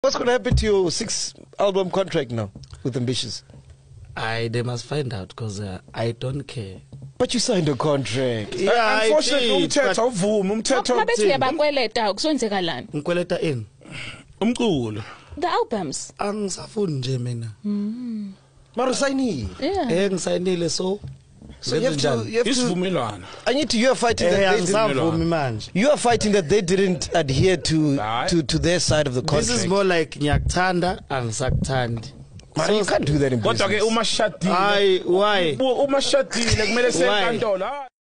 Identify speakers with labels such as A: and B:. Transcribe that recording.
A: What's going to happen to your 6-album contract now with Ambitiouz?
B: They must find out because I don't care.
A: But you signed a contract.
C: Yeah, unfortunately, umthetho awuvumi, umthetho
D: Mabethi uyabakweleta kusonzekalani.
B: Ngikweleta ini?
C: umculo.
D: The albums.
B: Angisafuni nje mina.
A: Mara usayinile.
D: Yeah.
B: Ngisayinile so
A: you have to
C: Isivumelwano.
A: I need to you are fighting that they didn't. You are fighting that they didn't adhere to their side of the contract.
B: This is more like ngiyakuthanda angisakuthandi.
A: So you can't do that in business.
C: Kodwa ke uma shadile.
B: Why?
C: Uma shadile kumele senkantolo.